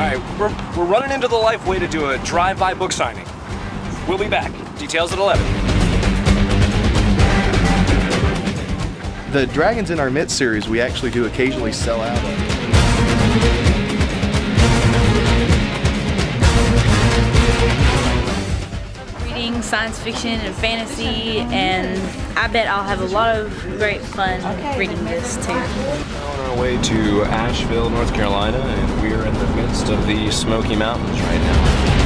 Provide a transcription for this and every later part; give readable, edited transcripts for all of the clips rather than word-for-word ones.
right, we're running into the Lifeway to do a drive-by book signing. We'll be back. Details at 11. The Dragons in Our Midst series we actually do occasionally sell out of. Reading science fiction and fantasy, and I bet I'll have a lot of great fun reading this too. On our way to Asheville, North Carolina, and we're in the midst of the Smoky Mountains right now.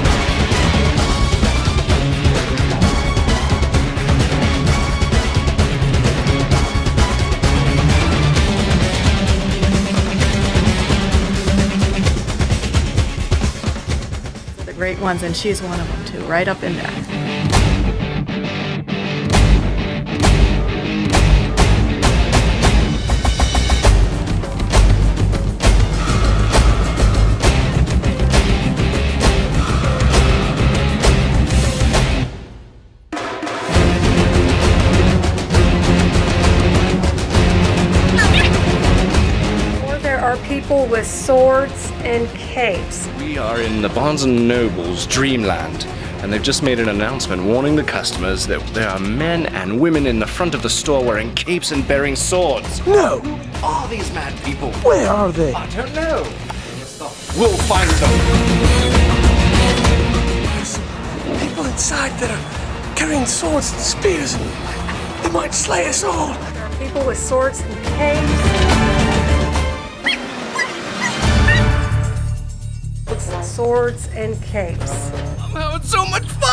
Great ones, and she's one of them too, right up in there. Are people with swords and capes. We are in the Barnes & Noble's Dreamland, and they've just made an announcement warning the customers that there are men and women in the front of the store wearing capes and bearing swords. No! Who are these mad people? Where are they? I don't know. We'll find them. There's people inside that are carrying swords and spears. They might slay us all. There are people with swords and capes. Swords and capes. I'm having so much fun!